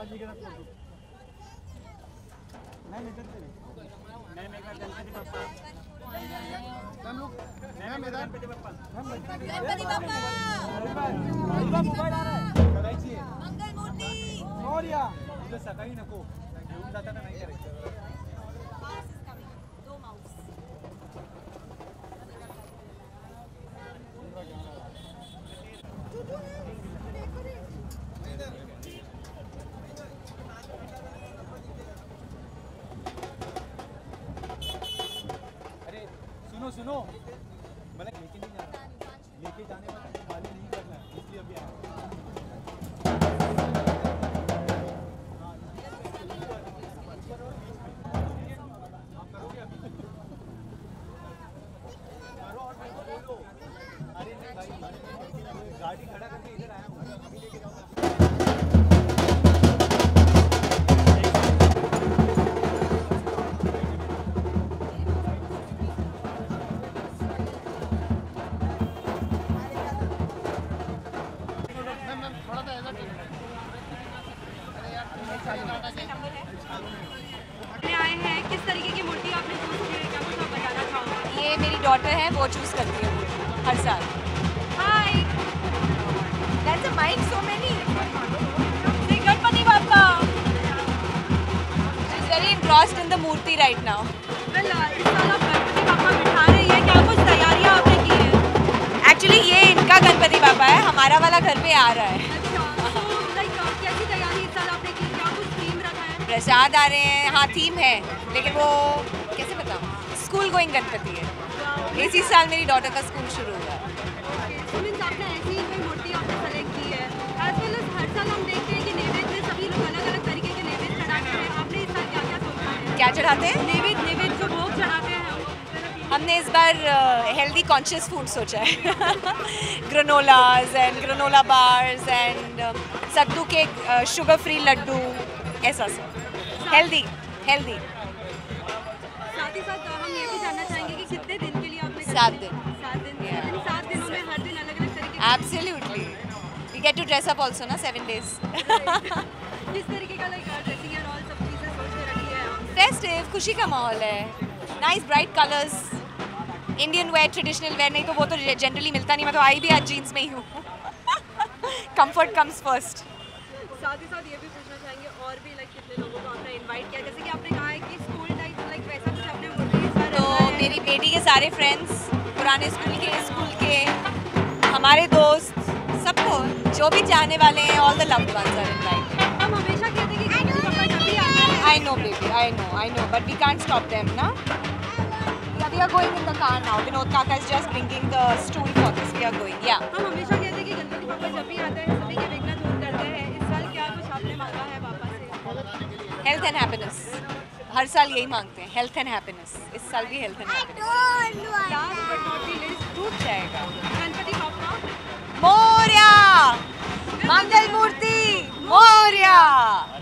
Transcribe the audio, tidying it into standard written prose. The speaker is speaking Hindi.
गणपति बाप्पा मंगल मूर्ति सकाळी नको घेऊन जाताना नाही करायचं. अरे सुनो मैंने लेके नहीं जाना, लेके जाने वाला खाली नहीं करना है, इसलिए अभी आया. अरे नहीं भाई, गाड़ी खड़ा करके इधर आया हूँ, अभी लेके जाऊँगा. आए हैं, किस तरीके की मूर्ति आपने चूज की है, क्या कुछ आप बताना चाहोगे? ये मेरी डॉटर है, वो चूज करती है हर साल. Hi, that's a mic, so many. Ganpati Bappa. She is very engrossed in the मूर्ति right now. Well, इस साल आप गणपति बाप्पा बिठा रही हैं, क्या कुछ तैयारियां आपने की हैं? एक्चुअली ये इनका गणपति बाप्पा है, हमारा वाला घर पे आ रहा है. कैसी तैयारी इस साल आपने की, क्या कुछ थीम रखा है? प्रसाद आ रहे हैं, हाँ थीम है, लेकिन वो कैसे बताऊँ, स्कूल गोइंग गणपति है. इसी साल मेरी डॉटर का स्कूल शुरू हुआ. आपने ऐसी ही कोई मूर्ति आपने सेलेक्ट की है. एज वेल एज हर साल हम देखते हैं कि नैवेद्य में सभी लोग अलग अलग तरीके के नैवेद्य चढ़ाते हैं. आपने इस साल क्या क्या सोचा है? क्या चढ़ाते हैं? नैवेद्य जो भोग चढ़ाते हैं हमने इस बार हेल्दी कॉन्शियस फूड सोचा है. Granolas and granola bars and सत्तू के शुगर फ्री लड्डू, ऐसा सब हेल्दी. साथ ही साथ हम ये भी जानना चाहेंगे कि कितने दिन के लिए आपने 7 दिन. 7 दिन. 7 दिनों में हर दिन अलग अलग तरीके absolutely. We get to dress up also ना 7 days. किस तरीके का ड्रेसिंग एंड ऑल सब चीज़ें सोच के रखी है? फेस्टिव, खुशी का माहौल है. Nice bright colours, Indian wear, traditional wear. नहीं तो वो तो जनरली मिलता नहीं. मैं तो आई भी आज जीन्स में ही हूँ. Comfort comes first. साथ ही साथ ये भी पूछना चाहेंगे और भी कितने लोगों को आपने इनवाइट किया, जैसे कि आपने कहा है कि स्कूल टाइप वैसा कुछ आपने मूर्ति के साथ. तो मेरी बेटी के सारे फ्रेंड्स, पुराने स्कूल के हमारे दोस्त, सबको जो भी चाहने वाले हैं, all the loved ones are invited. हम हमेशा कहते हैं कि गणपति बाप्पा जब भी आते हैं. I know baby, I know, but we can't stop them, na? Yeah, we are going in the car now. Vinod Kaka is just bringing the stool for this. We are going, yeah. हम हमेशा कहते हैं कि गणपति बाप्पा जब भी आते हैं सभी के विघ्न दूर करते हैं. इस साल क्या कुछ आपने मांगा है बाबा से? Health and happiness. हर साल यही मांगते हैं, हेल्थ एंड हैप्पीनेस. इस साल भी health and happiness. Last but not the least, टूट जाएगा. गणपति बाप्पा मोरया, मंगल मूर्ति मोरया.